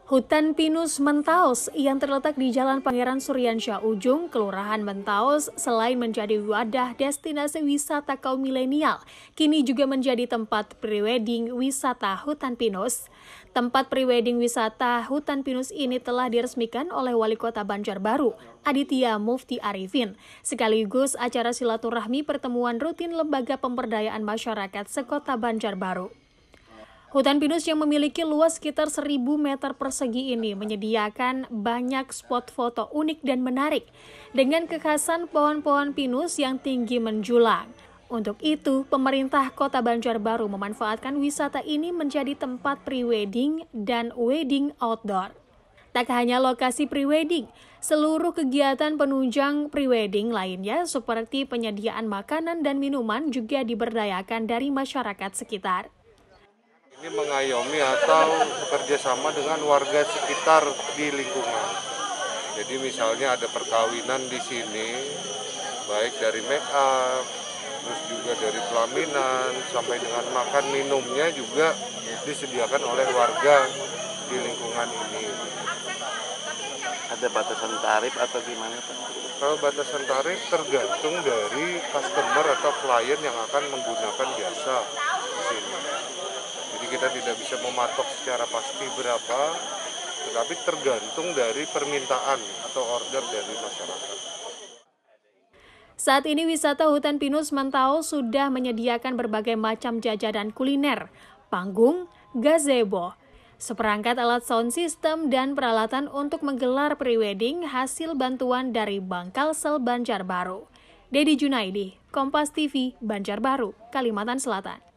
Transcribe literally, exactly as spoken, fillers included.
Hutan pinus Mentaos yang terletak di Jalan Pangeran Suryansyah Ujung, Kelurahan Mentaos, selain menjadi wadah destinasi wisata kaum milenial, kini juga menjadi tempat prewedding wisata hutan pinus. Tempat prewedding wisata hutan pinus ini telah diresmikan oleh Wali Kota Banjarbaru, Aditya Mufti Arifin, sekaligus acara silaturahmi pertemuan rutin Lembaga Pemberdayaan Masyarakat Sekota Banjarbaru. Hutan pinus yang memiliki luas sekitar seribu meter persegi ini menyediakan banyak spot foto unik dan menarik dengan kekhasan pohon-pohon pinus yang tinggi menjulang. Untuk itu, pemerintah Kota Banjarbaru memanfaatkan wisata ini menjadi tempat prewedding dan wedding outdoor. Tak hanya lokasi prewedding, seluruh kegiatan penunjang prewedding lainnya seperti penyediaan makanan dan minuman juga diberdayakan dari masyarakat sekitar. Ini mengayomi atau bekerja sama dengan warga sekitar di lingkungan. Jadi misalnya ada perkawinan di sini, baik dari make up, terus juga dari pelaminan, sampai dengan makan minumnya juga disediakan oleh warga di lingkungan ini. Ada batasan tarif atau gimana Pak? Kalau batasan tarif tergantung dari customer atau klien yang akan menggunakan jasa di sini. Jadi kita tidak bisa mematok secara pasti berapa, tetapi tergantung dari permintaan atau order dari masyarakat. Saat ini wisata hutan pinus Mentaos sudah menyediakan berbagai macam jajanan kuliner, panggung, gazebo, seperangkat alat sound system, dan peralatan untuk menggelar prewedding hasil bantuan dari Bangkalsel Banjarbaru. Dedi Junaidi, Kompas T V, Banjarbaru, Kalimantan Selatan.